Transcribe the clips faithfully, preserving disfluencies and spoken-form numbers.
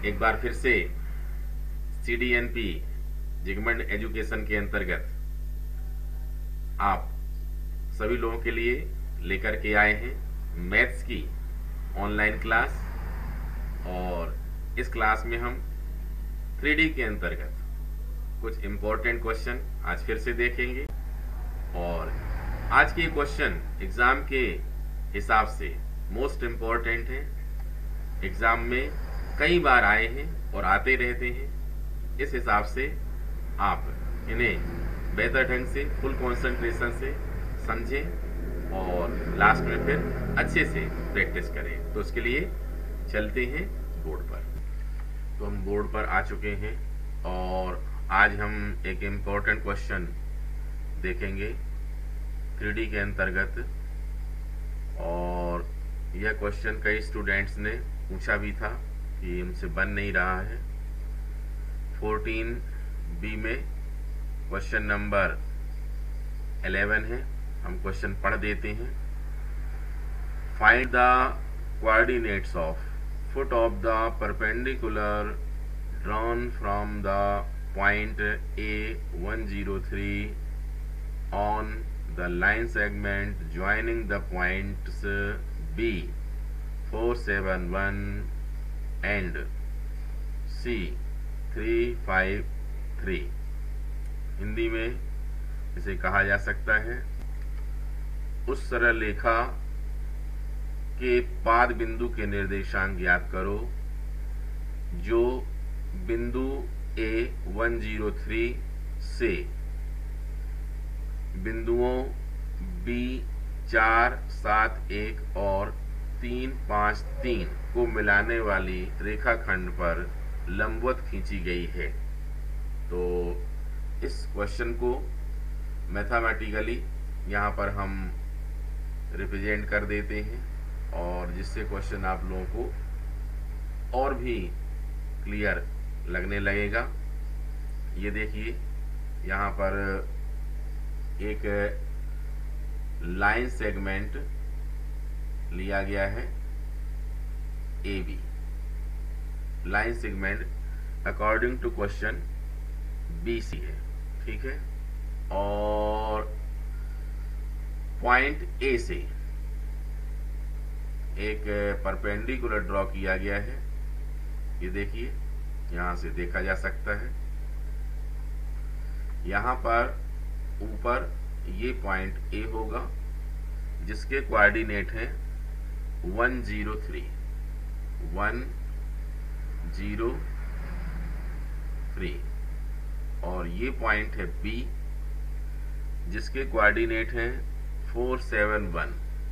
एक बार फिर से सी डी एन पी जिगमेंट एजुकेशन के अंतर्गत आप सभी लोगों के लिए लेकर के आए हैं मैथ्स की ऑनलाइन क्लास। और इस क्लास में हम थ्री डी के अंतर्गत कुछ इम्पोर्टेंट क्वेश्चन आज फिर से देखेंगे। और आज के क्वेश्चन एग्जाम के हिसाब से मोस्ट इम्पोर्टेंट हैं, एग्जाम में कई बार आए हैं और आते रहते हैं। इस हिसाब से आप इन्हें बेहतर ढंग से फुल कंसंट्रेशन से समझें और लास्ट में फिर अच्छे से प्रैक्टिस करें। तो उसके लिए चलते हैं बोर्ड पर। तो हम बोर्ड पर आ चुके हैं और आज हम एक इम्पोर्टेंट क्वेश्चन देखेंगे थ्री डी के अंतर्गत। और यह क्वेश्चन कई स्टूडेंट्स ने पूछा भी था कि हमसे बन नहीं रहा है। फोर्टीन बी में क्वेश्चन नंबर इलेवन है, हम क्वेश्चन पढ़ देते हैं। Find the coordinates of foot of the perpendicular drawn from the point A one zero three on the line segment joining the points B four seven one and C three five three. Hindi में इसे कहा जा सकता है उस सरल रेखा के पाद बिंदु के निर्देशांक ज्ञात करो जो बिंदु ए वन जीरो थ्री से बिंदुओं बी चार सात एक और तीन पाँच तीन को मिलाने वाली रेखाखंड पर लंबवत खींची गई है। तो इस क्वेश्चन को मैथमेटिकली यहाँ पर हम रिप्रेजेंट कर देते हैं और जिससे क्वेश्चन आप लोगों को और भी क्लियर लगने लगेगा। ये देखिए यहाँ पर एक लाइन सेगमेंट लिया गया है A B. Line segment according to question B C है, ठीक है। और पॉइंट ए से एक परपेंडिकुलर ड्रॉ किया गया है। ये देखिए यहां से देखा जा सकता है। यहां पर ऊपर ये पॉइंट ए होगा जिसके कोऑर्डिनेट हैं one zero three one zero three और ये पॉइंट है बी जिसके कोऑर्डिनेट हैं four seven one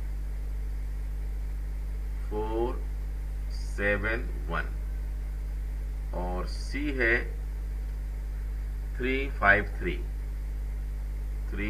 four seven one और सी है three five three three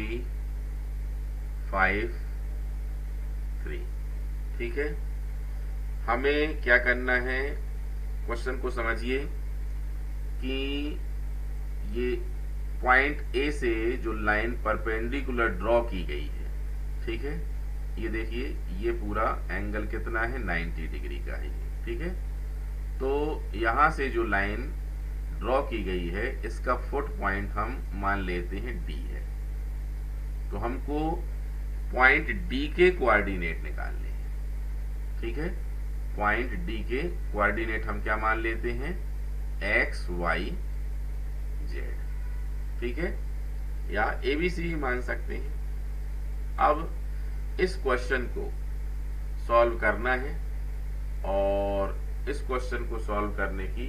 five three, ठीक है। हमें क्या करना है, क्वेश्चन को समझिए कि ये पॉइंट ए से जो लाइन परपेंडिकुलर ड्रॉ की गई है, ठीक है। ये देखिए ये पूरा एंगल कितना है, नाइन्टी डिग्री का है, ठीक है। तो यहां से जो लाइन ड्रॉ की गई है इसका फुट पॉइंट हम मान लेते हैं डी है। तो हमको पॉइंट डी के कोऑर्डिनेट निकालने हैं, ठीक है। पॉइंट डी के कोऑर्डिनेट हम क्या मान लेते हैं, एक्स वाई जेड, ठीक है, या एबीसी मान सकते हैं। अब इस क्वेश्चन को सॉल्व करना है और इस क्वेश्चन को सॉल्व करने की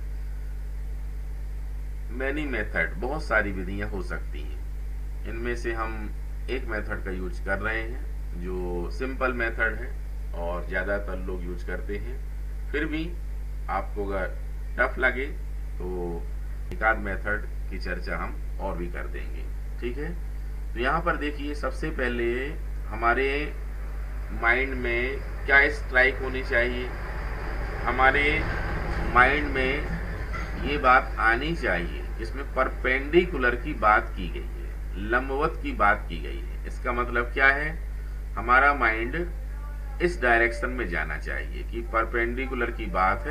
मैनी मेथड, बहुत सारी विधियां हो सकती हैं। इनमें से हम एक मेथड का यूज कर रहे हैं जो सिंपल मेथड है और ज्यादातर लोग यूज करते हैं। फिर भी आपको अगर टफ लगे तो एक आध मेथड की चर्चा हम और भी कर देंगे, ठीक है। तो यहाँ पर देखिए सबसे पहले हमारे माइंड में क्या स्ट्राइक होनी चाहिए, हमारे माइंड में ये बात आनी चाहिए इसमें परपेंडिकुलर की बात की गई है, लंबवत की बात की गई है। इसका मतलब क्या है, हमारा माइंड इस डायरेक्शन में जाना चाहिए कि परपेंडिकुलर की बात है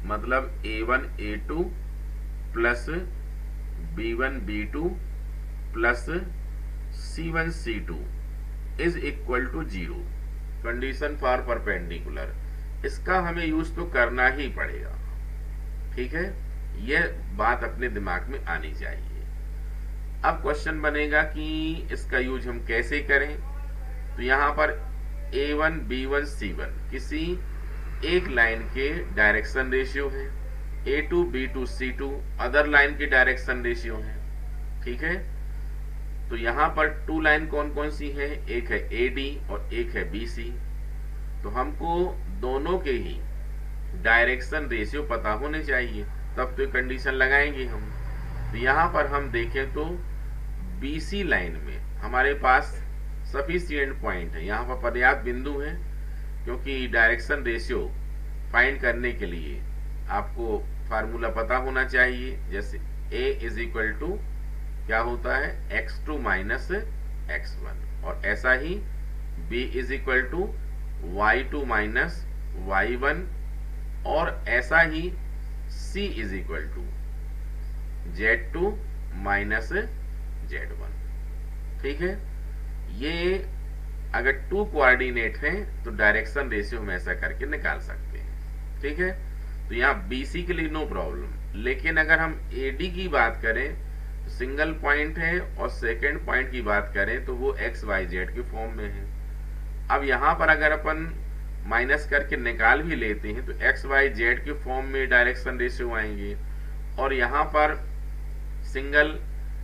मतलब A one A two plus B one B two plus C one C two is equal to zero, condition for perpendicular. इसका हमें यूज तो करना ही पड़ेगा, ठीक है, यह बात अपने दिमाग में आनी चाहिए। अब क्वेश्चन बनेगा कि इसका यूज हम कैसे करें। तो यहां पर A one B one C one किसी एक लाइन के डायरेक्शन रेशियो है, A two B two C two other line की डायरेक्शन रेशियो है, ठीक है। तो यहां पर टू लाइन कौन कौन सी है, एक है ए डी और एक है बी सी। तो हमको दोनों के ही डायरेक्शन रेशियो पता होने चाहिए, तब तो कंडीशन लगाएंगे हम। तो यहां पर हम देखें तो बीसी लाइन में हमारे पास सफिशिएंट पॉइंट है, यहां पर पर्याप्त बिंदु है, क्योंकि डायरेक्शन रेशियो फाइंड करने के लिए आपको फार्मूला पता होना चाहिए। जैसे a इज इक्वल टू क्या होता है, X two minus x one, और ऐसा ही b is equal to Y two minus Y one, और ऐसा ही c is equal to Z two minus Z one, ठीक है। ये अगर टू कोऑर्डिनेट हैं तो डायरेक्शन रेशियो हम ऐसा करके निकाल सकते हैं, ठीक है। तो यहाँ बीसी के लिए नो प्रॉब्लम, लेकिन अगर हम एडी की बात करें तो सिंगल पॉइंट है, और सेकंड पॉइंट की बात करें तो वो एक्स वाई जेड के फॉर्म में है। अब यहाँ पर अगर अपन माइनस करके निकाल भी लेते हैं तो एक्स वाई जेड के फॉर्म में डायरेक्शन रेशियो आएंगे, और यहाँ पर सिंगल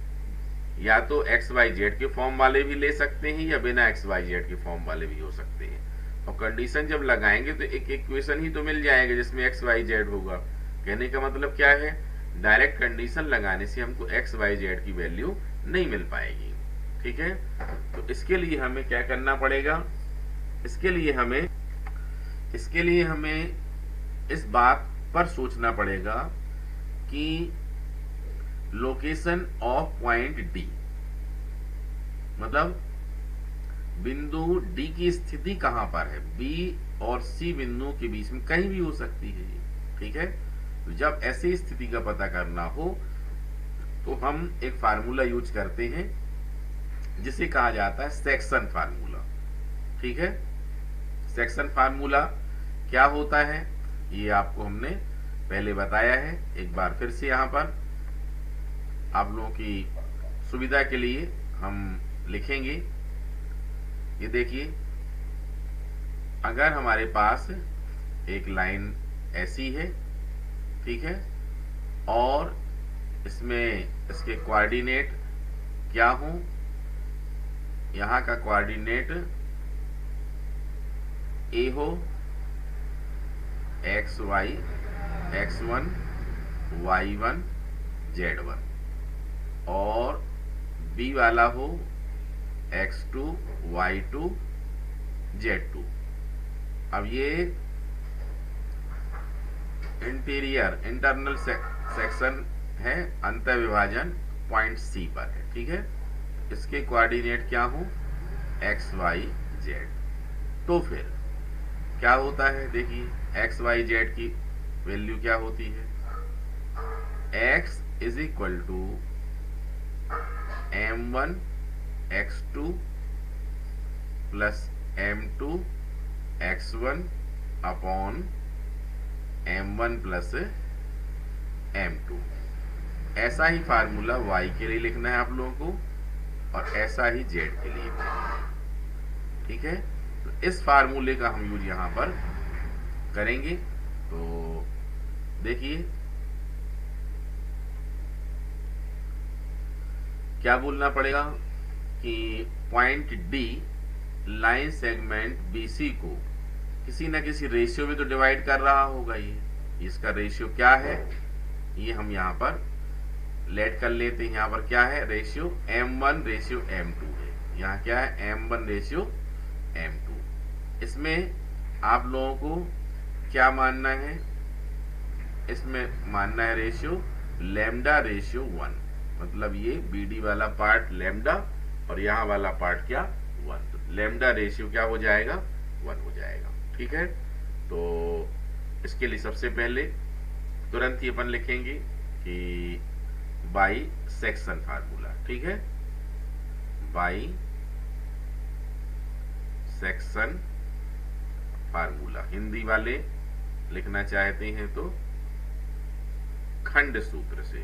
या तो एक्स वाई जेड के फॉर्म वाले भी ले सकते हैं या बिना एक्स वाई जेड के फॉर्म वाले भी हो सकते हैं। और कंडीशन जब लगाएंगे तो एक इक्वेशन ही तो मिल जाएगा जिसमें एक्स वाई जेड होगा। कहने का मतलब क्या है, डायरेक्ट कंडीशन लगाने से हमको एक्स वाई जेड की वैल्यू नहीं मिल पाएगी, ठीक है। तो इसके लिए हमें क्या करना पड़ेगा, इसके लिए हमें इसके लिए हमें इस बात पर सोचना पड़ेगा कि लोकेशन ऑफ पॉइंट डी, मतलब बिंदु डी की स्थिति कहां पर है, बी और सी बिंदु के बीच में कहीं भी हो सकती है, ठीक है। तो जब ऐसी स्थिति का पता करना हो तो हम एक फार्मूला यूज करते हैं जिसे कहा जाता है सेक्शन फार्मूला, ठीक है। सेक्शन फार्मूला क्या होता है ये आपको हमने पहले बताया है, एक बार फिर से यहां पर आप लोगों की सुविधा के लिए हम लिखेंगे। ये देखिए, अगर हमारे पास एक लाइन ऐसी है, ठीक है, और इसमें इसके कोऑर्डिनेट क्या हो, यहां का कोऑर्डिनेट ए हो, X Y, X one, Y one, Z one, और बी वाला हो X two, Y two, Z two. अब ये इंटीरियर इंटरनल सेक्शन है, अंतर विभाजन पॉइंट सी पर है, ठीक है। इसके कोऑर्डिनेट क्या हो, एक्स वाई जेड। तो फिर क्या होता है, देखिए एक्स वाई जेड की वैल्यू क्या होती है, X is equal to M one X two plus M two X one upon M one plus M two. ऐसा ही फार्मूला y के लिए लिखना है आप लोगों को, और ऐसा ही z के लिए, ठीक है। तो इस फार्मूले का हम यूज यहां पर करेंगे। तो देखिए क्या बोलना पड़ेगा कि point D line segment B C को किसी न किसी रेशियो में तो डिवाइड कर रहा होगा। ये इसका रेशियो क्या है ये हम यहाँ पर लेट कर लेते हैं। यहाँ पर क्या है, ratio M one ratio M two है। यहाँ क्या है, M one ratio M two. इसमें आप लोगों को क्या मानना है, इसमें मानना है रेशियो लैम्डा रेशियो वन, मतलब ये बीडी वाला पार्ट लैम्डा और यहाँ वाला पार्ट क्या, वन। तो लैम्डा रेशियो क्या हो जाएगा, वन हो जाएगा, ठीक है। तो इसके लिए सबसे पहले तुरंत ही अपन लिखेंगे कि बाई सेक्शन फार्मूला, ठीक है, बाई सेक्शन फार्मूला। हिंदी वाले लिखना चाहते हैं तो खंड सूत्र से।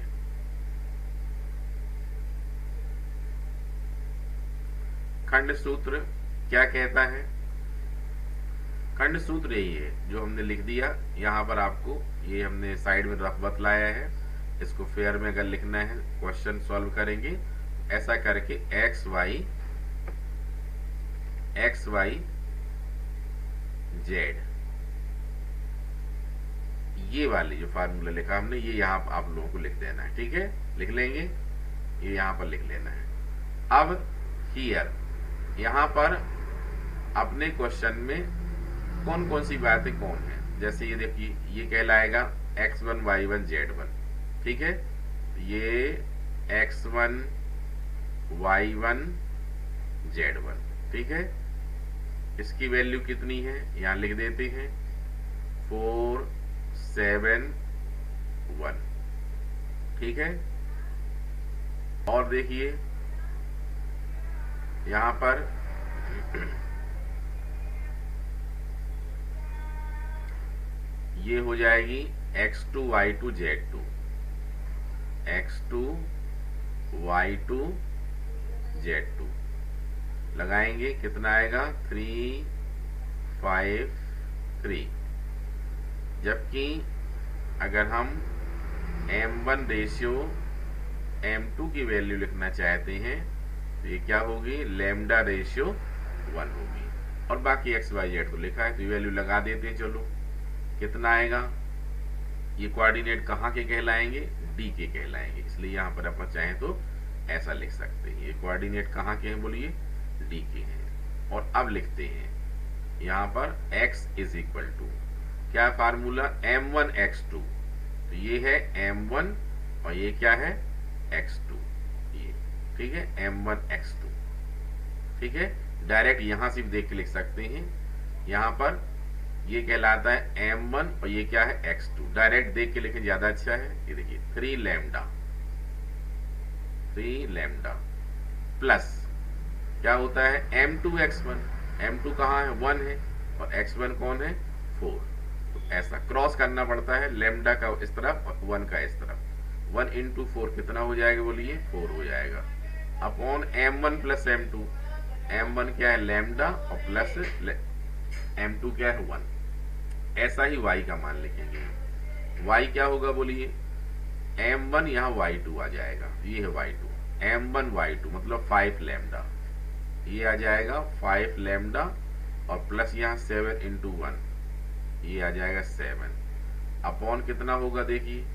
खंड सूत्र क्या कहता है? खंड सूत्र यही है जो हमने लिख दिया यहां पर। आपको ये हमने साइड में रफ बतलाया है, इसको फेयर में अगर लिखना है, क्वेश्चन सॉल्व करेंगे ऐसा करके X Y X Y Z, ये वाली जो फार्मूला लिखा हमने, ये यहां आप लोगों को लिख देना है, ठीक है, लिख लेंगे, ये यहां पर लिख लेना है। अब हियर यहां पर अपने क्वेश्चन में कौन कौन सी बातें कौन है, जैसे ये देखिए, ये कहलाएगा X one Y one Z one, ठीक है, ये X one Y one Z one, ठीक है। इसकी वैल्यू कितनी है यहां लिख देते हैं, फोर सेवन वन, ठीक है। और देखिए यहां पर ये हो जाएगी X two Y two Z two, x two Y two Z two लगाएंगे, कितना आएगा, थ्री फाइव थ्री। जबकि अगर हम M one ratio M two की वैल्यू लिखना चाहते हैं तो ये क्या होगी, लैम्डा रेशियो वन होगी। और बाकी एक्स वाई जेड तो लिखा है तो ये वैल्यू लगा देते हैं। चलो कितना आएगा, ये कोऑर्डिनेट कहाँ के कहलाएंगे, डी के कहलाएंगे, इसलिए यहाँ पर अपन चाहें तो ऐसा लिख सकते हैं। ये कोऑर्डिनेट कहाँ के हैं बोलिए, डी के हैं। और अब लिखते हैं यहाँ पर x इज इक्वल टू क्या formula, M one X two, तो ये है एम वन और ये क्या है एक्स टू, ये ठीक है, एम वन एक्स टू, ठीक है। डायरेक्ट यहां से भी देख के लिख सकते हैं, यहां पर ये कहलाता है एम वन और ये क्या है एक्स टू, डायरेक्ट देख के लिखें ज्यादा अच्छा है। ये देखिए three lambda, three lambda plus क्या होता है M two X one, M two कहाँ है, वन है, और एक्स वन कौन है, फोर। तो ऐसा क्रॉस करना पड़ता है, लैम्डा का इस तरफ और वन का इस तरफ, वन इंटू फोर कितना हो जाएगा बोलिए, फोर हो जाएगा, upon M one plus M two, M one क्या है लैम्डा और प्लस एम टू क्या है वन। ऐसा ही y का मान लिखेंगे, y क्या होगा बोलिए, एम वन यहाँ वाई टू आ जाएगा, ये है Y two, M one Y two मतलब फाइव लैम्डा, ये आ जाएगा फाइव लैम्डा और प्लस यहाँ सेवन इंटू वन, ये आ जाएगा सेवन, अपॉन कितना होगा देखिए,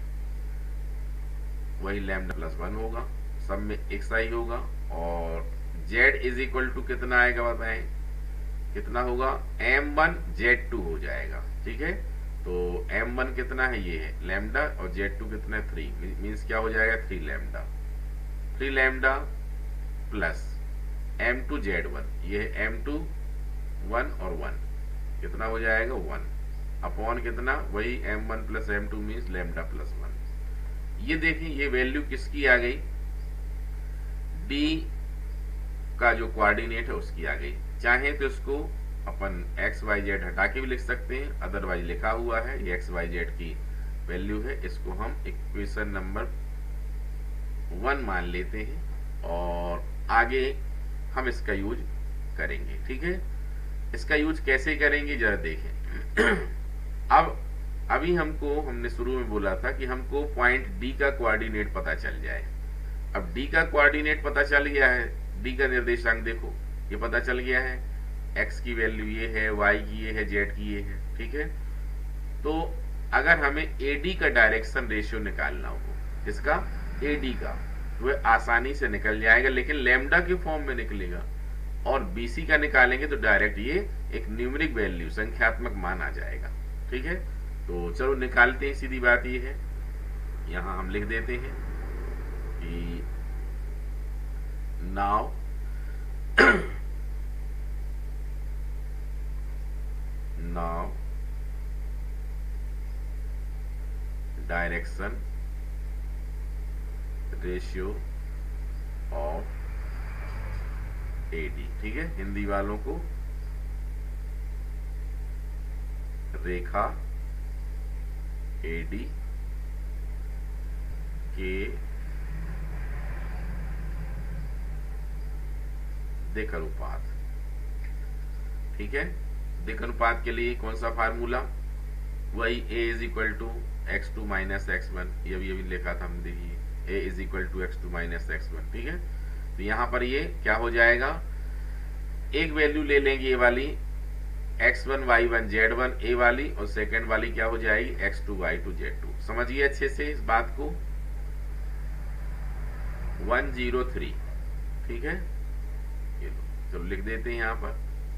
वही लैम्डा प्लस वन होगा, सब में एक सा ही होगा। और z इज इक्वल टू कितना आएगा बताएं, कितना होगा, एम वन जेड टू हो जाएगा, ठीक है। तो एम वन कितना है, ये है लैम्डा, और जेड टू कितना है, थ्री, मीन्स क्या हो जाएगा, three lambda, three lambda plus M two Z one, ये है एम टू वन और वन, कितना हो जाएगा वन, अपॉन कितना, वही M one plus M two means lambda plus one. ये देखें ये वैल्यू किसकी आ गई, डी का जो कोऑर्डिनेट है उसकी आ गई। चाहे तो इसको अपन एक्स वाई जेड हटा के भी लिख सकते हैं, अदरवाइज लिखा हुआ है ये एक्स वाई जेड की वैल्यू है, इसको हम इक्वेशन नंबर वन मान लेते हैं और आगे हम इसका यूज करेंगे, ठीक है। इसका यूज कैसे करेंगे जरा देखें। अब अभी हमको, हमने शुरू में बोला था कि हमको पॉइंट डी का कोऑर्डिनेट पता चल जाए। अब डी का कोऑर्डिनेट पता चल गया है, डी का निर्देशांक देखो ये पता चल गया है, एक्स की वैल्यू ये है, वाई की ये है, जेड की ये है, ठीक है। तो अगर हमें एडी का डायरेक्शन रेशियो निकालना हो, किसका, एडी का, तो वह आसानी से निकल जाएगा, लेकिन लैम्डा के फॉर्म में निकलेगा। और बीसी का निकालेंगे तो डायरेक्ट ये एक न्यूमेरिक वैल्यू, संख्यात्मक मान आ जाएगा, ठीक है। तो चलो निकालते हैं, सीधी बात ये है, यहां हम लिख देते हैं कि now now direction ratio of AD. ठीक है, हिंदी वालों को रेखा एडी के दिक् अनुपात। ठीक है, दिक् अनुपात के लिए कौन सा फार्मूला? वही a is equal to x two minus x one, ये भी अभी लिखा था हमने, देखिए a is equal to x two minus x one. ठीक है, तो यहां पर ये क्या हो जाएगा, एक वैल्यू ले लेंगे ये वाली X one Y one Z one A वाली, और सेकंड वाली क्या हो जाएगी X two Y two Z two. समझिए अच्छे से इस बात को, वन जीरो थ्री। ठीक है, ये लो, चलो लिख देते हैं यहां पर,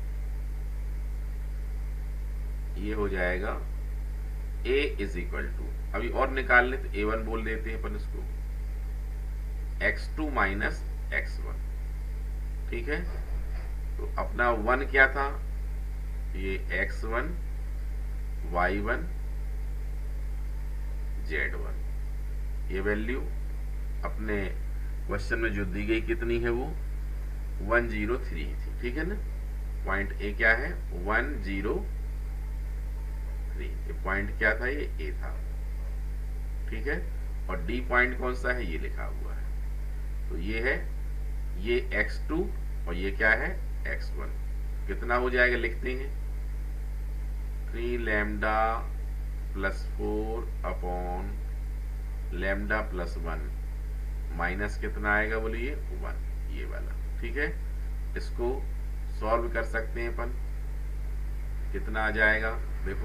ये हो जाएगा a इज इक्वल टू, अभी और निकाल ले तो ए वन बोल देते हैं अपन इसको, X two minus x one. ठीक है, तो अपना वन क्या था, ये X one Y one Z one, ये वैल्यू अपने क्वेश्चन में जो दी गई कितनी है वो वन जीरो थ्री थी। ठीक है ना, पॉइंट ए क्या है वन जीरो थ्री, ये पॉइंट क्या था, ये ए था। ठीक है, और डी पॉइंट कौन सा है, ये लिखा हुआ है, तो ये है ये एक्स टू और ये क्या है एक्स वन। कितना हो जाएगा, लिखते हैं three lambda plus four upon lambda plus one minus कितना आएगा, बोलिए वन, ये वाला। ठीक है, इसको सॉल्व कर सकते हैं अपन, कितना आ जाएगा, देखो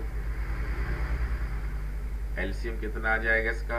एलसीएम कितना आ जाएगा इसका,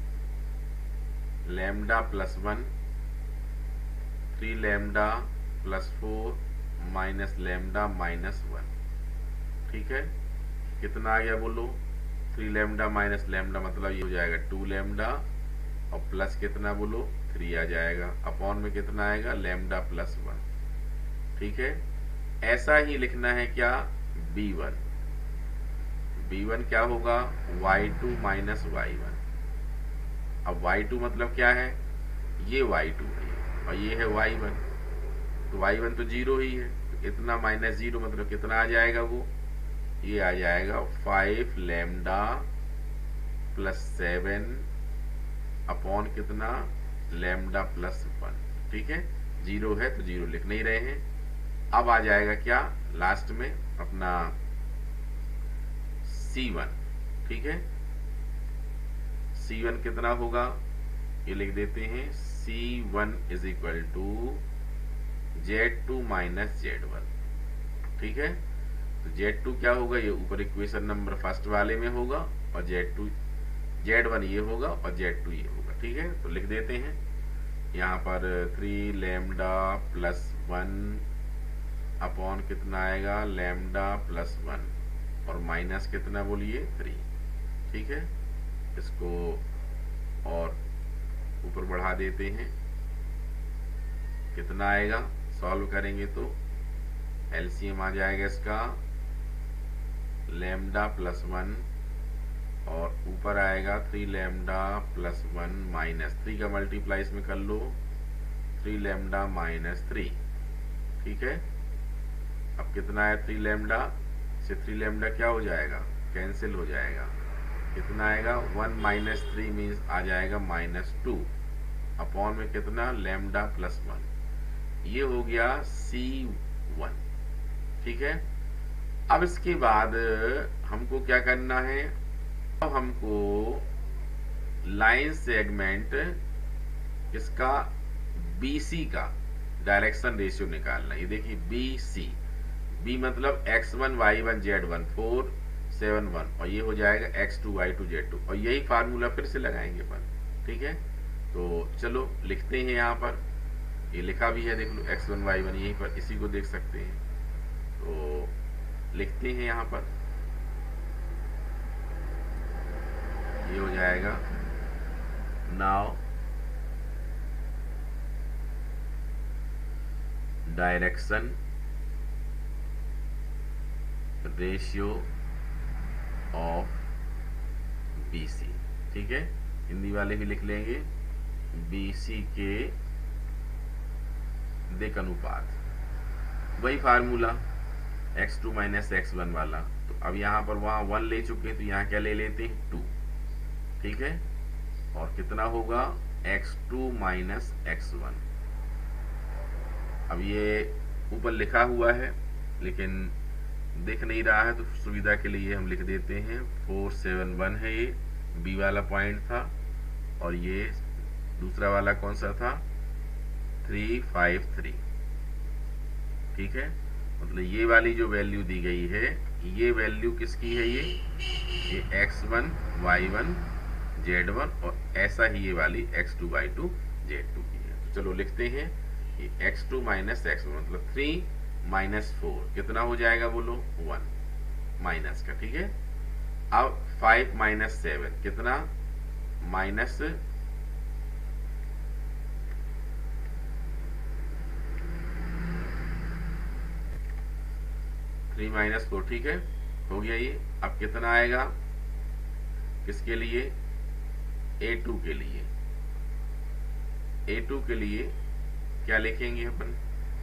lambda plus one, three lambda plus four minus lambda minus one. ठीक है, कितना आ गया बोलो, थ्री लैम्डा माइनस लैम्डा मतलब ये हो जाएगा टू लैम्डा, और प्लस कितना बोलो थ्री आ जाएगा, अपॉन में कितना आएगा लैम्डा प्लस वन। ठीक है, ऐसा ही लिखना है क्या, बी वन, बी वन क्या होगा Y two minus Y one. अब वाई टू मतलब क्या है, ये वाई टू है और ये है वाई वन, तो वाई वन तो जीरो ही है, तो इतना माइनस जीरो मतलब कितना आ जाएगा, वो ये आ जाएगा five lambda plus seven upon कितना लैम्डा प्लस वन। ठीक है, जीरो है तो जीरो लिख नहीं रहे हैं। अब आ जाएगा क्या लास्ट में अपना सी वन। ठीक है, सी वन कितना होगा, ये लिख देते हैं C one is equal to Z two minus Z one. ठीक है, तो जेड टू क्या होगा, ये ऊपर इक्वेशन नंबर फर्स्ट वाले में होगा, और जेड टू जेड वन ये होगा और जेड टू ये होगा। ठीक है, तो लिख देते हैं यहाँ पर three lambda plus one upon कितना आएगा लैम्डा प्लस वन, और माइनस कितना बोलिए थ्री। ठीक है, इसको और ऊपर बढ़ा देते हैं, कितना आएगा, सॉल्व करेंगे तो एलसीएम आ जाएगा इसका लैम्डा प्लस वन, और ऊपर आएगा three lambda plus one minus three का मल्टीप्लाई इसमें कर लो, थ्री लैम्डा माइनस थ्री। ठीक है, अब कितना है थ्री लैम्डा से थ्री लैम्डा क्या हो जाएगा, कैंसिल हो जाएगा, कितना आएगा वन माइनस थ्री मीन्स आ जाएगा माइनस टू, अपॉन में कितना लैम्डा प्लस वन, ये हो गया सी वन। ठीक है, अब इसके बाद हमको क्या करना है, अब हमको लाइन सेगमेंट इसका बीसी का डायरेक्शन रेशियो निकालना है। ये देखिए बीसी, बी मतलब X one Y one Z one four seven one, और ये हो जाएगा X two Y two Z two, और यही फार्मूला फिर से लगाएंगे अपन। ठीक है, तो चलो लिखते हैं, यहाँ पर ये लिखा भी है देख लो एक्स वन वाई वन, यहीं पर इसी को देख सकते हैं, तो लिखते हैं यहाँ पर, ये हो जाएगा now direction ratio of BC. ठीक है, हिंदी वाले भी लिख लेंगे बी सी के दिक अनुपात, वही formula X two minus x one वाला। तो अब यहाँ पर वहां वन ले चुके हैं तो यहाँ क्या ले लेते हैं, टू। ठीक है, और कितना होगा X two minus x one. अब ये ऊपर लिखा हुआ है लेकिन दिख नहीं रहा है, तो सुविधा के लिए हम लिख देते हैं फोर सेवन वन है, ये बी वाला पॉइंट था, और ये दूसरा वाला कौन सा था, थ्री फाइव थ्री। ठीक है, मतलब ये वाली जो वैल्यू दी गई है, ये वैल्यू किसकी है, ये ये X one Y one Z one, और ऐसा ही ये वाली X two Y two Z two की है। तो चलो लिखते हैं ये X two minus x one, मतलब थ्री माइनस फोर कितना हो जाएगा, बोलो वन माइनस का। ठीक है, अब फाइव माइनस सेवन कितना, माइनस थ्री माइनस फोर। ठीक है, हो गया ये। अब कितना आएगा किसके लिए, ए टू के लिए। ए टू के लिए क्या लिखेंगे अपन,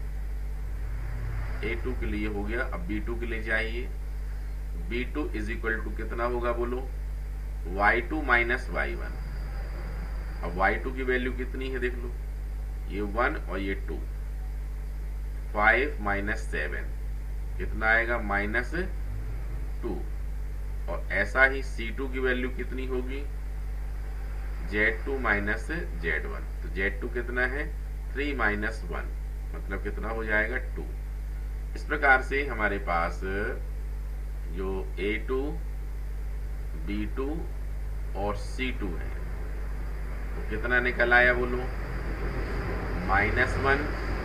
ए टू के लिए हो गया। अब बी टू के लिए चाहिए, B two is equal to कितना होगा, बोलो Y two minus Y one. अब वाई टू की वैल्यू कितनी है देख लो, ये वन और ये टू। फाइव माइनस सेवन कितना आएगा, माइनस टू। और ऐसा ही सी टू की वैल्यू कितनी होगी, Z two minus Z one. तो जेड टू कितना है, थ्री माइनस वन, मतलब कितना हो जाएगा, टू। इस प्रकार से हमारे पास जो ए टू बी टू और सी टू है, तो कितना निकल आया, बोलो माइनस वन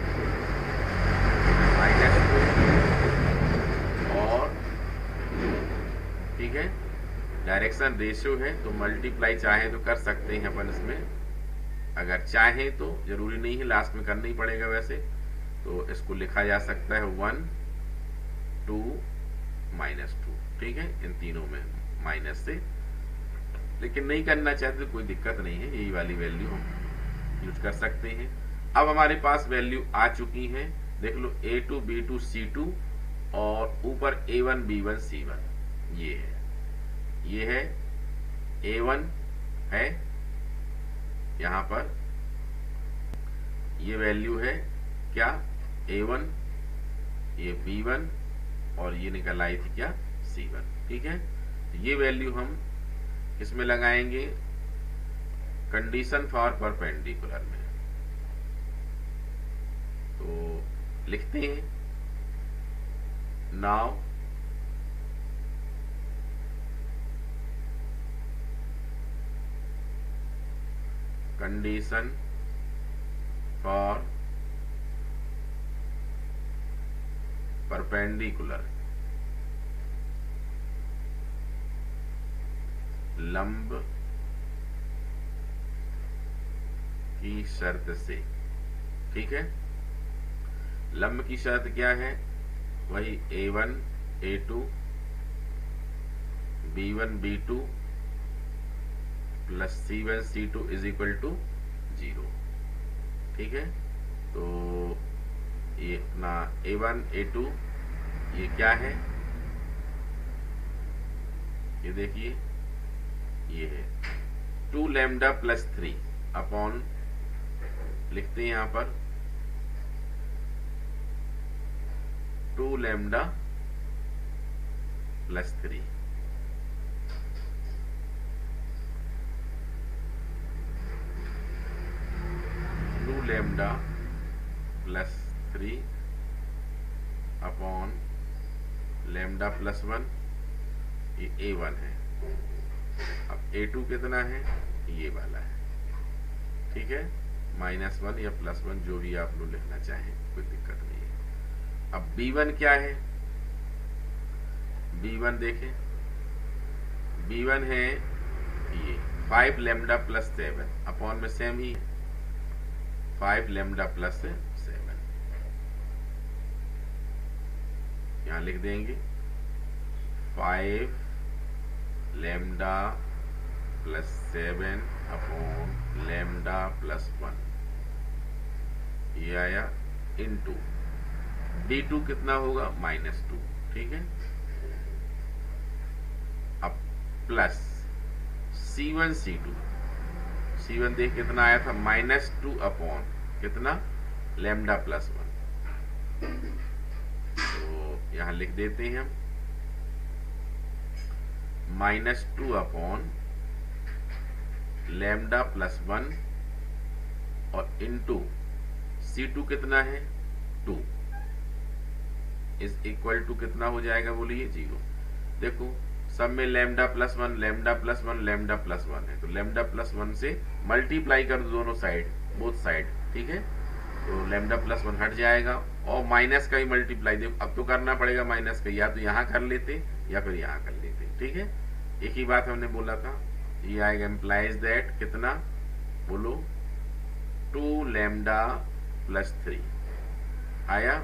माइनस टू और टू। ठीक है, डायरेक्शन रेशियो है तो मल्टीप्लाई चाहे तो कर सकते हैं अपन इसमें, अगर चाहे तो, जरूरी नहीं है, लास्ट में करना ही पड़ेगा वैसे। तो इसको लिखा जा सकता है वन टू माइनस टू। ठीक है, इन तीनों में माइनस से, लेकिन नहीं करना चाहते तो कोई दिक्कत नहीं है, यही वाली वैल्यू हम यूज कर सकते हैं। अब हमारे पास वैल्यू आ चुकी है, देख लो A two B two C two, और ऊपर A one B one C one, ये है ये है ए वन है, यहां पर ये वैल्यू है क्या, ए वन, ये बी वन, और ये निकल आई थी क्या, सी वन। ठीक है, ये वैल्यू हम किसमें लगाएंगे, कंडीशन फॉर परपेंडिकुलर में। तो लिखते हैं नाउ कंडीशन फॉर परपेंडिकुलर, लंब की शर्त से। ठीक है, लंब की शर्त क्या है, वही ए one A two B one B two plus C one C two is equal to zero. ठीक है, तो ये अपना ए वन ए टू ये क्या है, ये देखिए ये है two lambda plus three upon, लिखते हैं यहां पर two lambda plus three. Two lambda plus three upon lambda plus one, ये ए वन है। अब ए टू कितना है, ये वाला है। ठीक है, माइनस वन या प्लस वन जो भी आप लोग लिखना चाहें, कोई दिक्कत नहीं है। अब बी वन क्या है, बी वन देखें, बी वन है ये five lambda plus seven upon में सेम ही फाइव लेमडा प्लस सेवन, यहां लिख देंगे five lambda plus seven upon lambda plus one, ये आया इनटू डी टू कितना होगा माइनस टू, ठीक है। अब प्लस सी वन सी टू, सी वन देख कितना आया था माइनस टू अपॉन कितना लेमडा प्लस वन, तो यहां लिख देते हैं हम minus two upon lambda plus one और इनटू सी टू कितना है टू इज इक्वल टू कितना हो जाएगा बोलिए जीरो। देखो सब में lambda plus one lambda plus one lambda plus one है, तो लेमडा प्लस वन से मल्टीप्लाई कर दो दोनों साइड, बोथ साइड, ठीक है। तो लेमडा प्लस वन हट जाएगा और माइनस का ही मल्टीप्लाई, देखो अब तो करना पड़ेगा माइनस का, या तो यहां कर लेते या फिर यहां कर लेते, ठीक है। एक ही बात हमने बोला था, ये आएगा इम्प्लाइज दैट कितना बोलो टू लेमडा प्लस थ्री आया,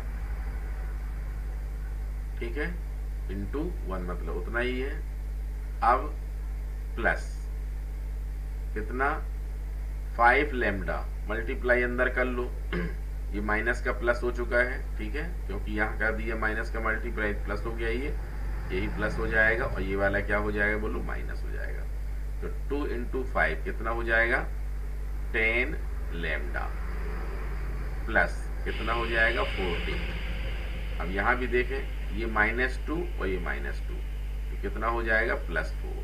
ठीक है, इंटू वन मतलब उतना ही है। अब प्लस कितना फाइव लेमडा, मल्टीप्लाई अंदर कर लो ये माइनस का प्लस हो चुका है, ठीक है, क्योंकि यहां कर दिया माइनस का मल्टीप्लाई प्लस हो गया, ये यही प्लस हो जाएगा और ये वाला क्या हो जाएगा बोलो माइनस हो जाएगा। तो टू इंटू फाइव कितना हो जाएगा टेन लेमडा प्लस कितना हो जाएगा फोर्टीन। अब यहां भी देखें ये माइनस टू और ये माइनस टू, तो कितना हो जाएगा plus four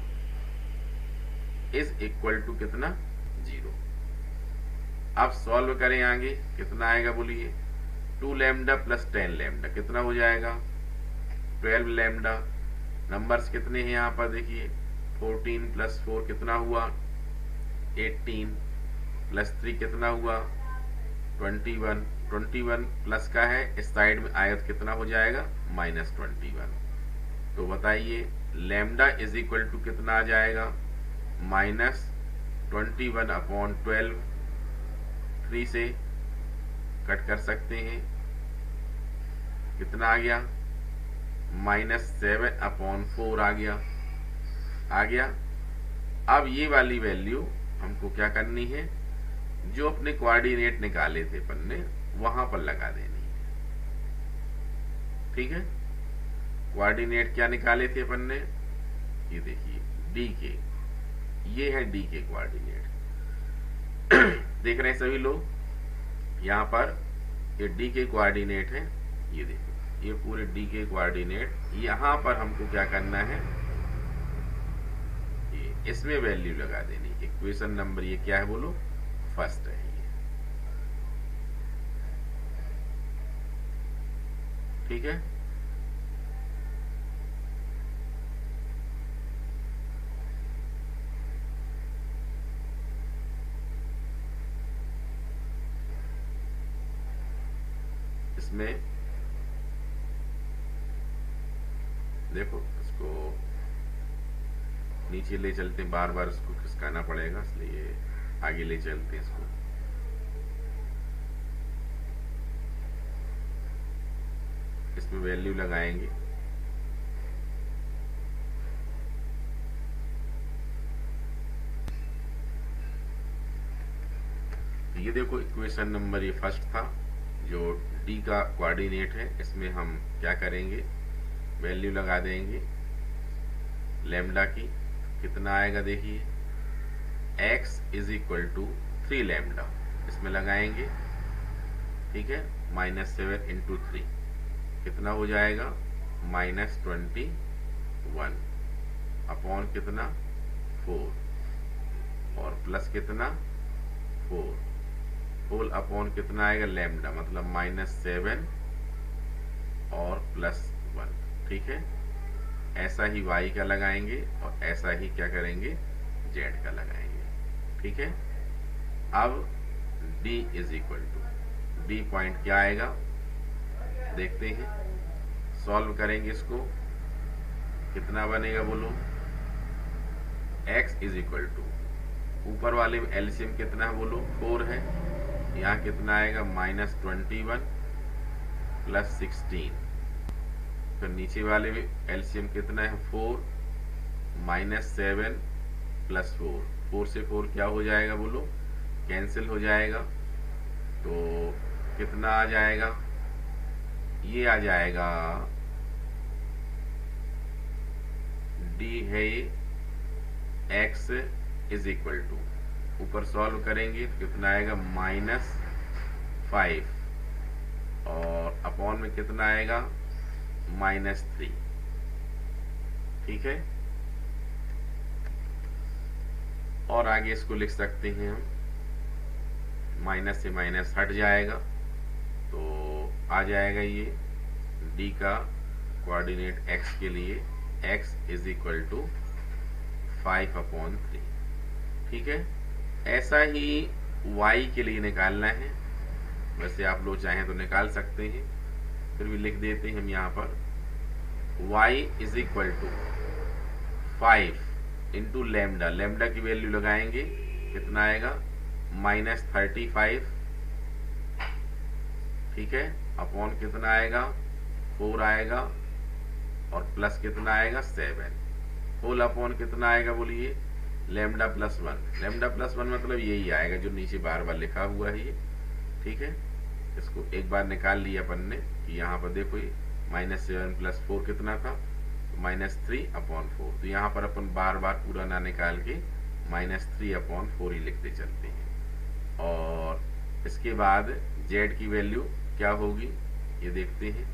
is equal to कितना जीरो। अब सॉल्व करें आगे कितना आएगा बोलिए two lambda plus ten lambda कितना हो जाएगा ट्वेल्व लेमडा। नंबर्स कितने हैं यहाँ पर देखिए फोर्टीन प्लस फोर कितना हुआ एटीन प्लस थ्री कितना हुआ twenty one, twenty one plus का है इस साइड में आयत कितना हो जाएगा माइनस ट्वेंटी वन। तो बताइए लेमडा इज इक्वल टू कितना आ जाएगा minus twenty one upon twelve, three से कट कर सकते हैं कितना आ गया माइनस सेवन अपॉन फोर आ गया आ गया। अब ये वाली वैल्यू हमको क्या करनी है, जो अपने कोऑर्डिनेट निकाले थे अपन ने वहां पर लगा देनी है, ठीक है। कोऑर्डिनेट क्या निकाले थे अपन ने, ये देखिए डी के, ये है डी के कोऑर्डिनेट देख रहे हैं सभी लोग यहाँ पर, ये डी के कोऑर्डिनेट है, ये देखो ये पूरे डी के कोऑर्डिनेट, यहां पर हमको क्या करना है ये इसमें वैल्यू लगा देनी। इक्वेशन नंबर ये क्या है बोलो फर्स्ट है ये, ठीक है। इसमें देखो इसको नीचे ले चलते हैं, बार बार इसको खिसकाना पड़ेगा इसलिए आगे ले चलते हैं इसको। इसमें वैल्यू लगाएंगे ये देखो इक्वेशन नंबर ये फर्स्ट था जो डी का कोऑर्डिनेट है, इसमें हम क्या करेंगे वैल्यू लगा देंगे लेमडा की, कितना आएगा देखिए x is equal to three lambda इसमें लगाएंगे, ठीक है, माइनस सेवन इंटू थ्री कितना हो जाएगा माइनस ट्वेंटी वन अपॉन कितना फोर और प्लस कितना फोर होल अपॉन कितना आएगा लेमडा मतलब माइनस सेवन और प्लस वन, ठीक है। ऐसा ही y का लगाएंगे और ऐसा ही क्या करेंगे z का लगाएंगे, ठीक है। अब d is equal to d point क्या आएगा देखते हैं, सॉल्व करेंगे इसको कितना बनेगा बोलो x इज इक्वल टू ऊपर वाले में एलसीएम कितना है बोलो फोर है, यहाँ कितना आएगा minus twenty one plus sixteen, फिर नीचे वाले में एलसीएम कितना है four minus seven plus four, four से फोर क्या हो जाएगा बोलो, कैंसिल हो जाएगा। तो कितना आ जाएगा, ये आ जाएगा डी है एक्स इज इक्वल टू, ऊपर सॉल्व करेंगे तो कितना आएगा माइनस फाइव, और अपॉन में कितना आएगा माइनस थ्री। ठीक है, और आगे इसको लिख सकते हैं हम, माइनस से माइनस हट जाएगा तो आ जाएगा ये डी का कोऑर्डिनेट एक्स के लिए X is equal to five upon three. ठीक है, ऐसा ही y के लिए निकालना है। वैसे आप लोग चाहें तो निकाल सकते हैं, फिर भी लिख देते हैं हम यहाँ पर y is equal to five into lambda, lambda की वैल्यू लगाएंगे कितना आएगा माइनस थर्टी फाइव। ठीक है, अपॉन कितना आएगा फोर आएगा, और प्लस कितना आएगा सेवन, होल अपॉन कितना आएगा बोलिए lambda plus one. Lambda plus one मतलब यही आएगा जो नीचे बार बार लिखा हुआ है ये। ठीक है, इसको एक बार निकाल लिया अपन ने कि यहाँ पर देखो ये माइनस सेवन प्लस फोर कितना था, माइनस थ्री अपॉन फोर। तो यहाँ पर अपन बार बार पूरा ना निकाल के माइनस थ्री अपॉन फोर ही लिखते चलते हैं। और इसके बाद जेड की वैल्यू क्या होगी ये देखते हैं।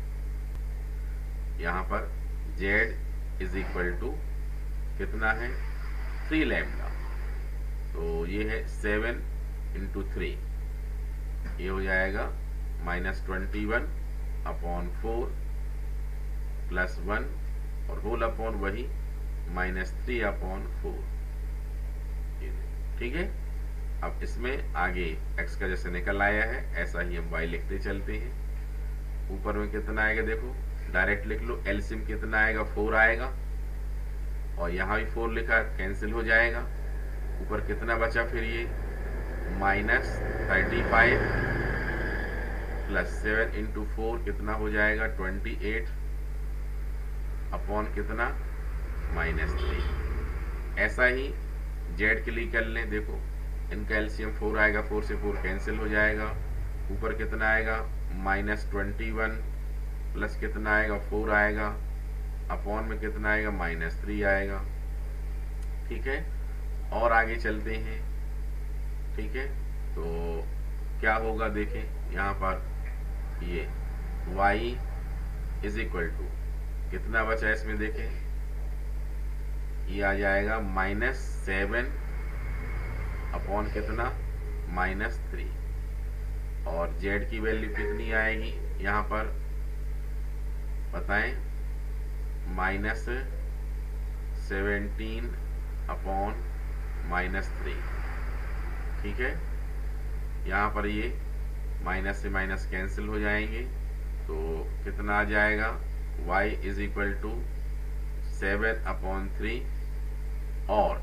यहाँ पर जेड इज इक्वल टू कितना है थ्री लैम्डा, तो ये है सेवन इंटू थ्री, ये हो जाएगा minus twenty one upon four plus one, और होल अपॉन वही माइनस थ्री अपॉन फोर। ठीक है, अब इसमें आगे x का जैसे निकल आया है ऐसा ही हम y लिखते चलते हैं। ऊपर में कितना आएगा देखो, डायरेक्ट लिख लो, एलसीएम कितना आएगा फोर आएगा, और यहाँ भी फोर लिखा कैंसिल हो जाएगा। ऊपर कितना बचा फिर ये minus thirty five plus seven into four कितना हो जाएगा ट्वेंटी एट अपॉन कितना माइनस थ्री। ऐसा ही जेड के लिए कर लें, देखो इनका एलसीएम फोर आएगा, फोर से फोर कैंसिल हो जाएगा। ऊपर कितना आएगा माइनस ट्वेंटी वन प्लस कितना आएगा फोर आएगा, अपॉन में कितना आएगा माइनस थ्री आएगा। ठीक है, और आगे चलते हैं। ठीक है, तो क्या होगा देखें यहाँ पर, ये y इज इक्वल टू कितना बचा इसमें देखें, ये आ जाएगा माइनस सेवन अपॉन कितना माइनस थ्री, और z की वैल्यू कितनी आएगी यहाँ पर बताएं, minus seventeen upon minus three. ठीक है, यहाँ पर ये माइनस से माइनस कैंसिल हो जाएंगे, तो कितना आ जाएगा y is equal to seven upon three, और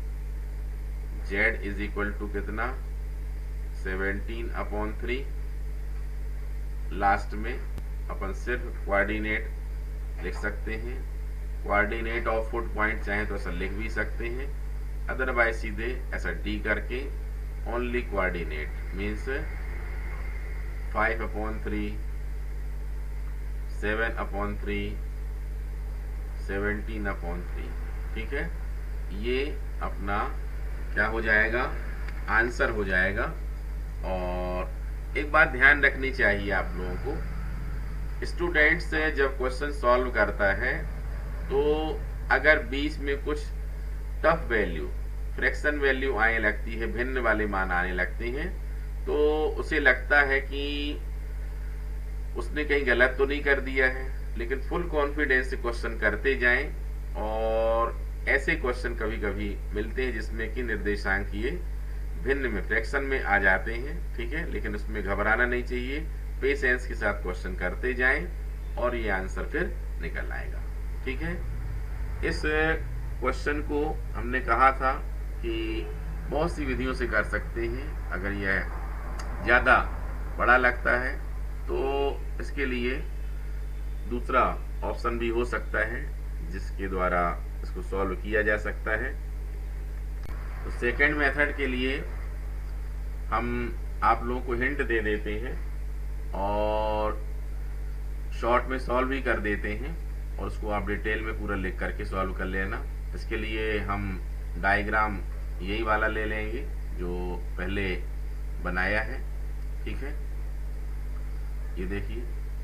z इज इक्वल टू कितना सेवेंटीन अपॉन थ्री। लास्ट में अपन सिर्फ कोऑर्डिनेट लिख सकते हैं, कोऑर्डिनेट ऑफ फुट पॉइंट चाहे तो ऐसा लिख भी सकते हैं, अदरवाइज सीधे ऐसा डी करके only coordinate means five upon three, seven upon three, seventeen upon three. ठीक है, ये अपना क्या हो जाएगा आंसर हो जाएगा। और एक बात ध्यान रखनी चाहिए आप लोगों को, स्टूडेंट्स जब क्वेश्चन सॉल्व करता है तो अगर बीच में कुछ टफ वैल्यू फ्रैक्शन वैल्यू आने लगती है, भिन्न वाले मान आने लगते हैं, तो उसे लगता है कि उसने कहीं गलत तो नहीं कर दिया है। लेकिन फुल कॉन्फिडेंस से क्वेश्चन करते जाएं, और ऐसे क्वेश्चन कभी कभी मिलते हैं जिसमें कि निर्देशांक ये भिन्न में फ्रैक्शन में आ जाते हैं। ठीक है, लेकिन उसमें घबराना नहीं चाहिए, पेशेंस के साथ क्वेश्चन करते जाएं और ये आंसर फिर निकल आएगा। ठीक है, इस क्वेश्चन को हमने कहा था कि बहुत सी विधियों से कर सकते हैं। अगर यह ज़्यादा बड़ा लगता है तो इसके लिए दूसरा ऑप्शन भी हो सकता है जिसके द्वारा इसको सॉल्व किया जा सकता है। तो सेकेंड मेथड के लिए हम आप लोगों को हिंट दे देते हैं और शॉर्ट में सॉल्व भी कर देते हैं, और उसको आप डिटेल में पूरा लिख करके सॉल्व कर लेना। इसके लिए हम डायग्राम यही वाला ले लेंगे जो पहले बनाया है, ठीक है, ये देखिए।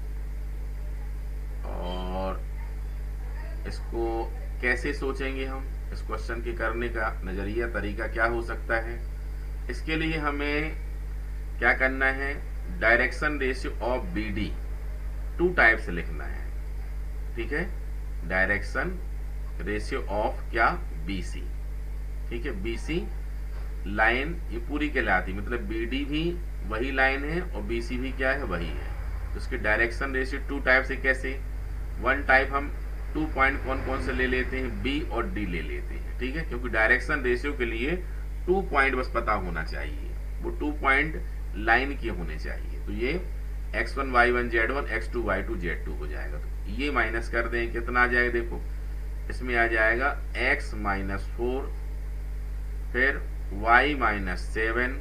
और इसको कैसे सोचेंगे हम, इस क्वेश्चन के करने का नजरिया तरीका क्या हो सकता है। इसके लिए हमें क्या करना है, direction ratio of B D two type से लिखना है, ठीक है। डायरेक्शन रेशियो ऑफ क्या, बी सी, ठीक है। बी सी लाइन ये पूरी कहलाती, मतलब बी डी भी वही लाइन है और बी सी भी क्या है, वही है। तो उसके डायरेक्शन रेशियो टू टाइप से कैसे, वन टाइप हम टू पॉइंट कौन कौन से ले लेते हैं, बी और डी ले लेते हैं, ठीक है। क्योंकि डायरेक्शन रेशियो के लिए टू पॉइंट बस पता होना चाहिए, वो टू पॉइंट लाइन के होने चाहिए। तो ये X one Y one Z one, X two Y two Z two हो जाएगा। तो ये माइनस कर दें, कितना आ जाएगा, देखो इसमें आ जाएगा x माइनस फोर, फिर y minus seven,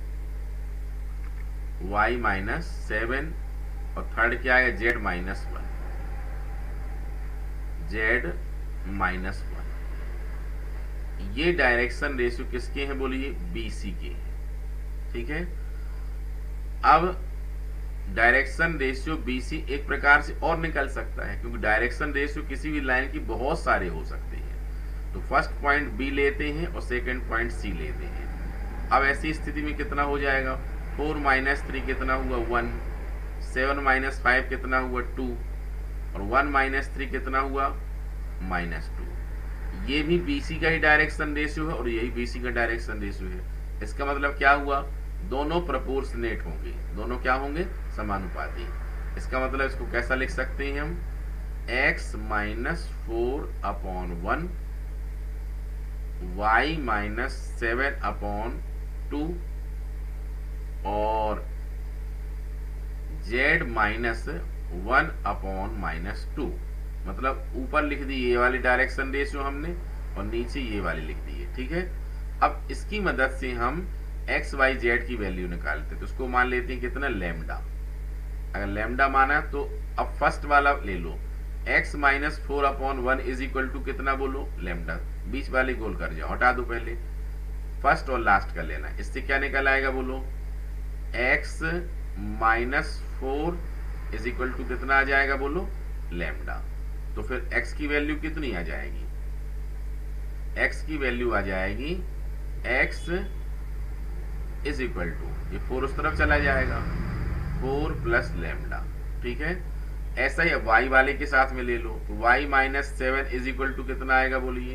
Y minus seven, और थर्ड क्या है, z minus one, z minus one. ये डायरेक्शन रेशियो किसके हैं, बोलिए, बीसी के हैं, ठीक है। अब डायरेक्शन रेशियो बीसी एक प्रकार से और निकल सकता है, क्योंकि डायरेक्शन रेशियो किसी भी लाइन की बहुत सारे हो सकते हैं। तो फर्स्ट पॉइंट बी लेते हैं और सेकंड पॉइंट सी लेते हैं। अब ऐसी स्थिति में कितना हो जाएगा, फोर माइनस थ्री कितना हुआ, वन, सेवन माइनस फाइव कितना हुआ, टू, और वन माइनस थ्री कितना हुआ, माइनस टू। ये भी बीसी का ही डायरेक्शन रेशियो है और यही बीसी का डायरेक्शन रेशियो है। इसका मतलब क्या हुआ, दोनों प्रोपोर्शनेट होंगे, दोनों क्या होंगे, समानुपाती। इसका मतलब इसको कैसा लिख सकते हैं हम, x minus four upon one, y minus seven upon two, और z minus one upon minus two. मतलब ऊपर लिख दी ये वाली डायरेक्शन रेशियो हमने और नीचे ये वाली लिख दी है, ठीक है। अब इसकी मदद से हम एक्स वाई जेड की वैल्यू निकालते हैं। तो उसको मान लेते हैं कितना, लैम्डा। अगर लैम्डा माना तो अब फर्स्ट वाला ले लो, x minus four upon one is equal to कितना, बोलो, लैम्डा। बीच वाले गोल कर जाओ, हटा दो, पहले फर्स्ट और लास्ट का लेना। इससे क्या निकल आएगा, बोलो, x minus four is equal to कितना आ जाएगा, बोलो, लैम्डा। तो फिर x की वैल्यू कितनी आ जाएगी, x की वैल्यू आ जाएगी x इज इक्वल टू, ये फोर उस तरफ चला जाएगा, फोर प्लस लैम्डा, ठीक है। ऐसा ही y वाले के साथ में ले लो, y minus seven is equal to कितना आएगा, बोलिए,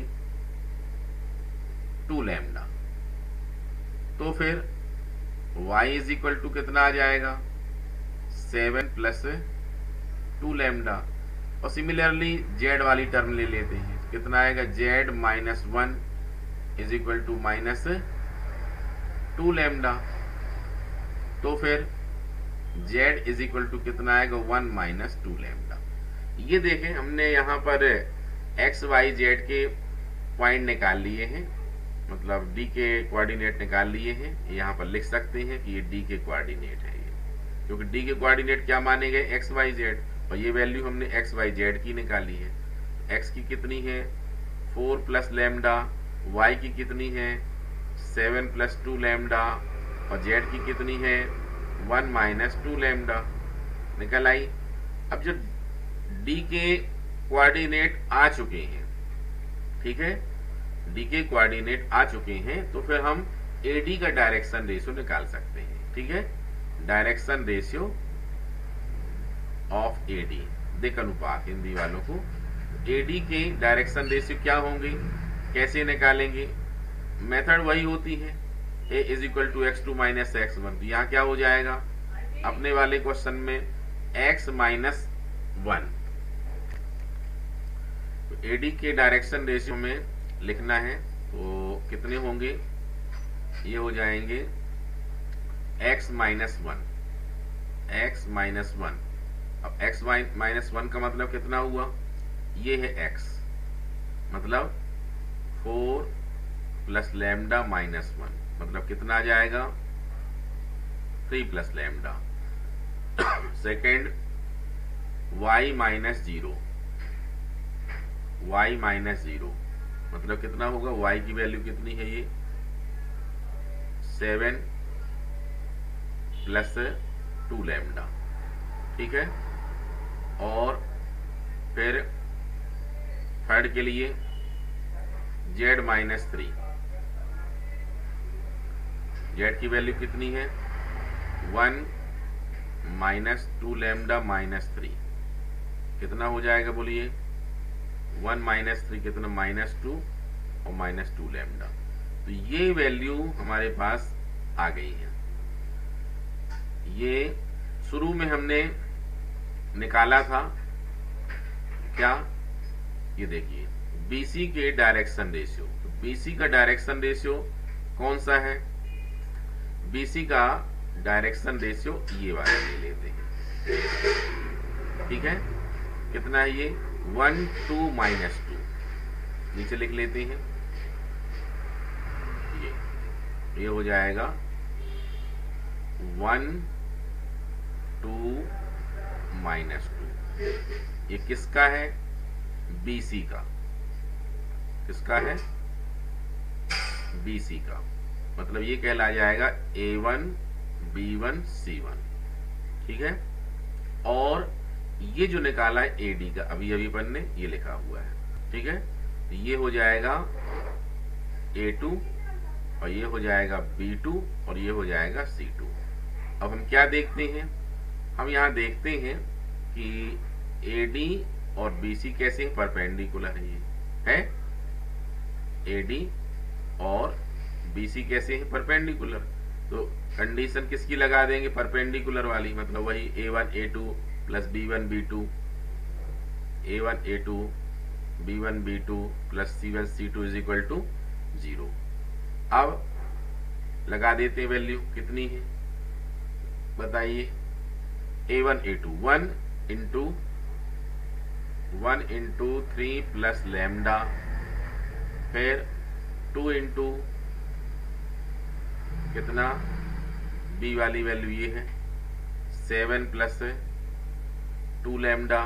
टू लैम्डा। तो फिर y इज इक्वल टू कितना आ जाएगा, सेवन प्लस टू लैम्डा। और सिमिलरली z वाली टर्म ले लेते हैं, कितना आएगा, z minus one is equal to minus two lambda. तो फिर z इज इक्वल टू कितना आएगा, वन माइनस टू लैम्डा। ये देखें हमने यहाँ पर एक्स वाई जेड के पॉइंट निकाल लिए हैं, मतलब d के कोऑर्डिनेट निकाल लिए हैं। यहाँ पर लिख सकते हैं कि ये d के कोऑर्डिनेट है, ये क्योंकि d के कोऑर्डिनेट क्या माने गए, एक्स वाई जेड, और ये वैल्यू हमने एक्स वाई जेड की निकाली है। x की कितनी है, फोर प्लस लैम्डा, y की कितनी है, सेवन प्लस टू लैम्डा, और z की कितनी है, वन माइनस टू लैम्डा, निकल आई। अब जब d के कोऑर्डिनेट आ चुके हैं, ठीक है, d के कोऑर्डिनेट आ चुके हैं, तो फिर हम ad का डायरेक्शन रेशियो निकाल सकते हैं, ठीक है। डायरेक्शन रेशियो ऑफ ad, देख अनुपात हिंदी वालों को, ad के डायरेक्शन रेशियो क्या होंगे, कैसे निकालेंगे, मेथड वही होती है, a is equal to x two minus x one. तो यहाँ क्या हो जाएगा, अपने वाले क्वेश्चन में x माइनस वन। तो ad के डायरेक्शन रेशियो में लिखना है, तो कितने होंगे, ये हो जाएंगे x minus one, x minus one. अब x माइनस वन का मतलब कितना हुआ, ये है x, मतलब four plus lambda minus one, मतलब कितना आ जाएगा, three plus lambda. Second y minus zero, y minus zero मतलब कितना होगा, y की वैल्यू कितनी है, ये सेवन प्लस टू लैम्डा, ठीक है। और फिर थर्ड के लिए z माइनस थ्री, z की वैल्यू कितनी है, one minus two lambda minus three, कितना हो जाएगा बोलिए, वन माइनस थ्री कितना, माइनस टू और माइनस टू लैम्डा। तो ये वैल्यू हमारे पास आ गई है। ये शुरू में हमने निकाला था क्या, ये देखिए बीसी के डायरेक्शन रेशियो। तो बीसी का डायरेक्शन रेशियो कौन सा है, बीसी का डायरेक्शन रेशियो ये वाला ले लेते हैं, ठीक है। कितना है ये, वन टू माइनस टू, नीचे लिख लेते हैं, ये ये हो जाएगा वन टू माइनस टू। ये किसका है, बीसी का, किसका है, बीसी का, मतलब ये कहला जाएगा a one B one C one, ठीक है। और ये जो निकाला है एडी का, अभी अभी अपन ने ये लिखा हुआ है, ठीक है। तो ये हो जाएगा ए टू और ये हो जाएगा बी टू और ये हो जाएगा सी टू। अब हम क्या देखते हैं, हम यहाँ देखते हैं कि एडी और बीसी कैसे परपेंडिकुलर है, ये है एडी और बीसी कैसे है परपेंडिकुलर। तो कंडीशन किसकी लगा देंगे, परपेंडिकुलर वाली, मतलब वही ए one A two plus B one B two, a one A two B one B two plus C one C two is equal to zero. अब लगा देते हैं वैल्यू, कितनी है बताइए, a one A two one into one into three plus lambda, फिर two into कितना, b वाली वैल्यू ये है seven plus two lambda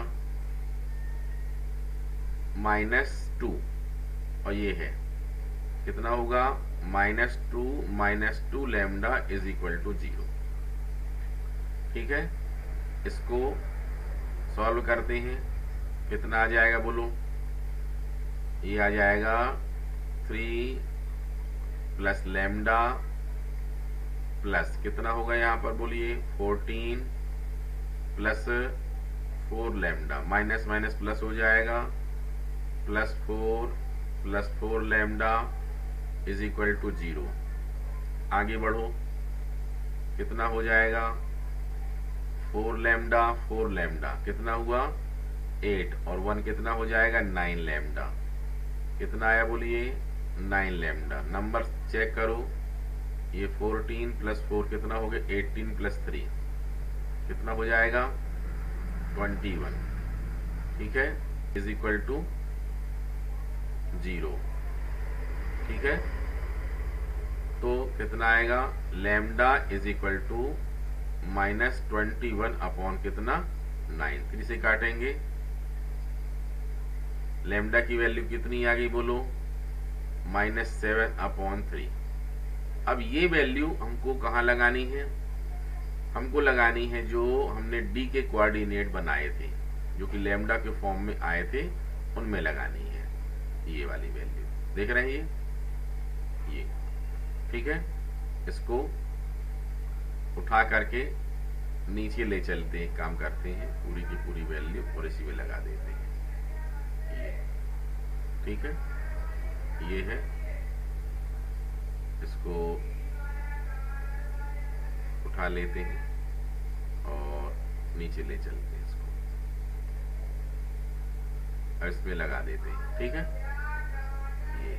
minus two, और ये है कितना होगा, minus two minus two lambda is equal to zero, ठीक है। इसको सॉल्व करते हैं, कितना आ जाएगा बोलो, ये आ जाएगा थ्री प्लस लैम्डा प्लस कितना होगा यहाँ पर बोलिए, fourteen plus four lambda, minus minus plus हो जाएगा, plus four plus four lambda is equal to zero. आगे बढ़ो, कितना हो जाएगा, फोर लैम्डा फोर लैम्डा कितना हुआ, एट, और वन कितना हो जाएगा, नाइन लैम्डा, कितना आया बोलिए, नाइन लैम्डा। नंबर चेक करो, ये फोर्टीन प्लस फोर कितना हो गया, एटीन प्लस थ्री कितना हो जाएगा, ट्वेंटी वन, ठीक है, इज इक्वल टू जीरो, ठीक है। तो कितना आएगा, lambda is equal to minus twenty one upon कितना, नाइन, थ्री से काटेंगे, लैम्डा की वैल्यू कितनी आ गई बोलो, माइनस सेवन अपॉन थ्री। अब ये वैल्यू हमको कहाँ लगानी है, हमको लगानी है जो हमने डी के कोऑर्डिनेट बनाए थे, जो कि लैम्डा के फॉर्म में आए थे, उनमें लगानी है ये वाली वैल्यू, देख रहे हैं ये, ठीक है। इसको उठा करके नीचे ले चलते हैं, काम करते हैं, पूरी की पूरी वैल्यू और इसी में लगा देते हैं, ये ठीक है, ये है। इसको उठा लेते हैं और नीचे ले चलते हैं इसको, और इसमें लगा देते हैं, ठीक है। ये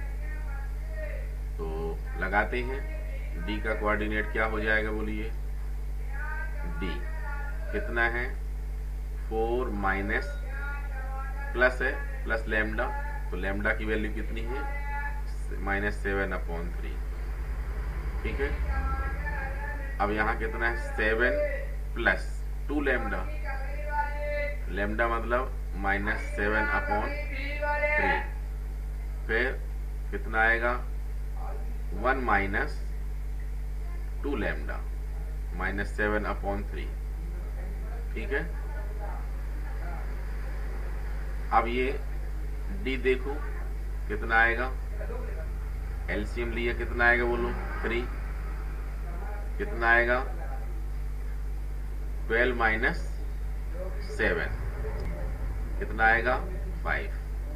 तो लगाते हैं, डी का कोऑर्डिनेट क्या हो जाएगा बोलिए, डी कितना है, फोर माइनस प्लस है, प्लस लैम्डा, तो लैम्डा की वैल्यू कितनी है, माइनस सेवन अपॉन थ्री। ठीक है, अब यहाँ कितना है, seven plus two lambda, lambda मतलब माइनस सेवन अपॉन थ्री, फिर कितना आएगा, one minus two lambda minus seven upon three. ठीक है, अब ये डी देखो कितना आएगा, एलसीएम लिया कितना आएगा बोलो, थ्री, कितना आएगा, ट्वेल्व माइनस सेवन कितना आएगा, फाइव।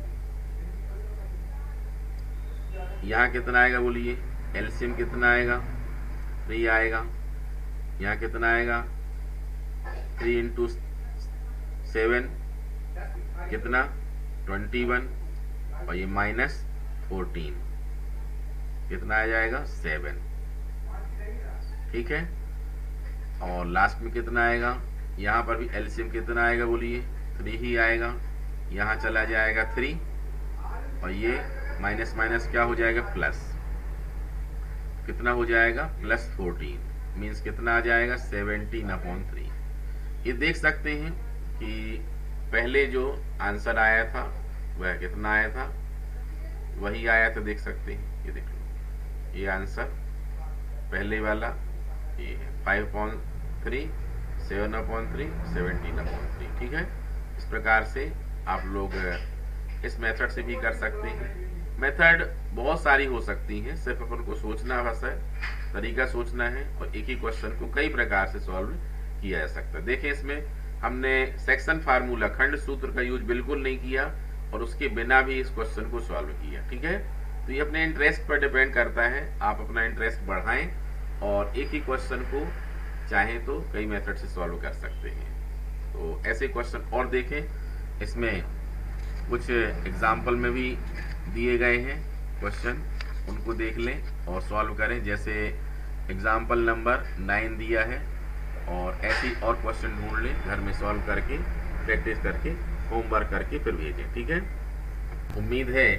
यहाँ कितना आएगा बोलिए, एलसीएम कितना आएगा, थ्री आएगा, यहाँ कितना आएगा, थ्री इंटू सेवन कितना, ट्वेंटी वन, और ये माइनस फोर्टीन कितना आ जाएगा, सेवन। ठीक है, और लास्ट में कितना आएगा, यहाँ पर भी एलसीएम कितना आएगा बोलिए, थ्री ही आएगा, यहाँ चला जाएगा थ्री, और ये माइनस माइनस क्या हो जाएगा, प्लस, कितना हो जाएगा, प्लस फोर्टीन, मीन्स कितना आ जाएगा, सेवनटीन अपॉन थ्री। ये देख सकते हैं कि पहले जो आंसर आया था वह कितना आया था, वही आया था, देख सकते हैं, ये देख लो, ये आंसर पहले वाला ये है, five upon three, seven upon three, seventeen upon three. ठीक है, इस प्रकार से आप लोग इस मेथड से भी कर सकते हैं। मेथड बहुत सारी हो सकती हैं, सिर्फ अपन को सोचना बस है, तरीका सोचना है, और एक ही क्वेश्चन को कई प्रकार से सॉल्व किया जा सकता है। देखें, इसमें हमने सेक्शन फार्मूला, खंड सूत्र का यूज बिल्कुल नहीं किया, और उसके बिना भी इस क्वेश्चन को सॉल्व किया। ठीक है, तो ये अपने इंटरेस्ट पर डिपेंड करता है, आप अपना इंटरेस्ट बढ़ाएं और एक ही क्वेश्चन को चाहें तो कई मेथड से सॉल्व कर सकते हैं। तो ऐसे क्वेश्चन और देखें, इसमें कुछ एग्जाम्पल में भी दिए गए हैं क्वेश्चन, उनको देख लें और सॉल्व करें। जैसे एग्जाम्पल नंबर नाइन दिया है, और ऐसी और क्वेश्चन ढूंढ लें, घर में सॉल्व करके, प्रैक्टिस करके, होमवर्क करके फिर भेजें। ठीक है, उम्मीद है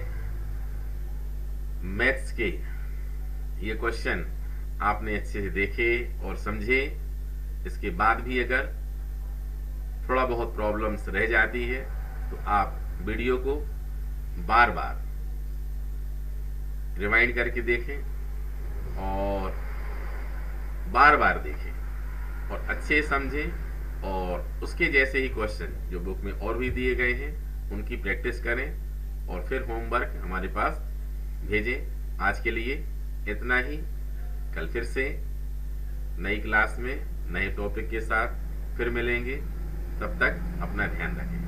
मैथ्स के ये क्वेश्चन आपने अच्छे से देखे और समझे। इसके बाद भी अगर थोड़ा बहुत प्रॉब्लम्स रह जाती है तो आप वीडियो को बार बार रिवाइंड करके देखें और बार बार देखें और अच्छे समझें, और उसके जैसे ही क्वेश्चन जो बुक में और भी दिए गए हैं उनकी प्रैक्टिस करें, और फिर होमवर्क हमारे पास भेजें। आज के लिए इतना ही, कल फिर से नई क्लास में नए टॉपिक के साथ फिर मिलेंगे। तब तक अपना ध्यान रखें।